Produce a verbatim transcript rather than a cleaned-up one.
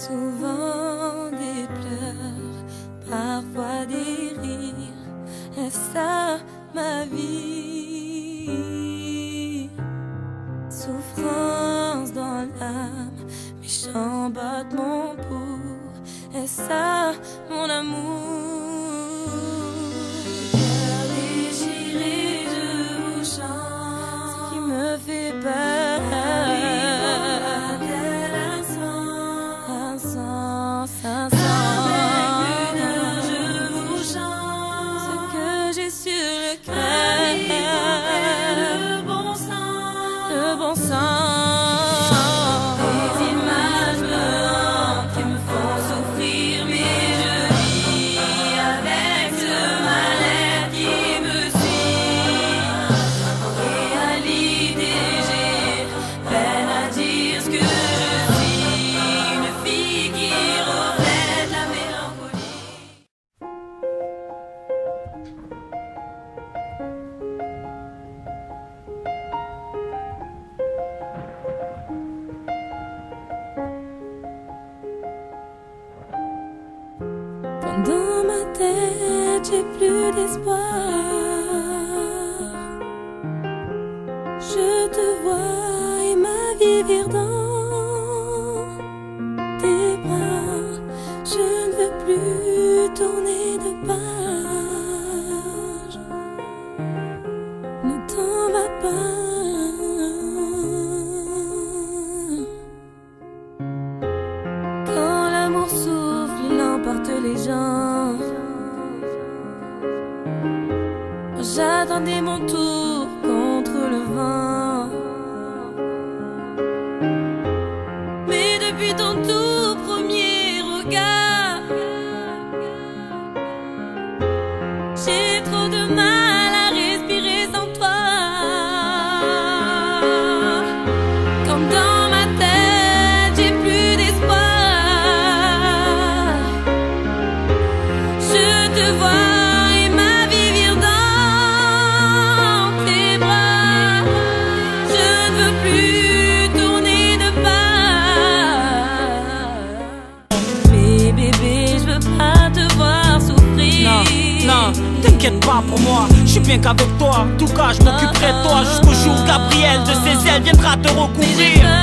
Souvent des pleurs, parfois des rires, est-ce ça ma vie? Souffrance dans l'âme, méchant battement pour, est-ce ça mon amour? Cœur déchiré, je vous chante ce qui me fait peur. Dans ma tête, j'ai plus d'espoir. Je te vois et ma vie vire dans tes bras. Je ne veux plus tourner de page. Ne t'en va pas. Quand l'amour souffle, il emporte les gens. J'attendais mon tour contre le vent. Mais depuis ton tout premier regard, j'ai trop de mal à respirer sans toi. Comme dans ma tête, j'ai plus d'espoir. Je te vois. T'inquiète pas pour moi, je suis bien qu'avec toi. En tout cas, je m'occuperai de toi jusqu'au jour où Gabriel de ses ailes viendra te recouvrir.